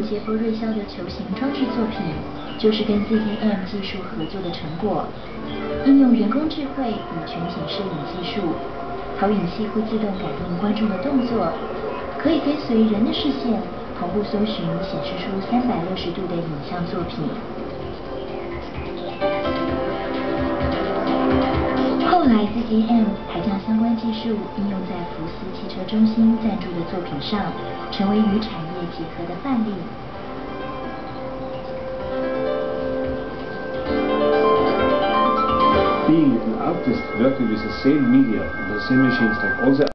捷佛瑞肖的球形装置作品，就是跟 ZDM 技术合作的成果。应用人工智慧与全景摄影技术，投影器会自动改变观众的动作，可以跟随人的视线同步搜寻，显示出360度的影像作品。后来 ZDM 还将相关技术应用在福斯汽车中心赞助的作品上，成为与产业结合的范例。 Being an artist working with the same media and the same machines like all the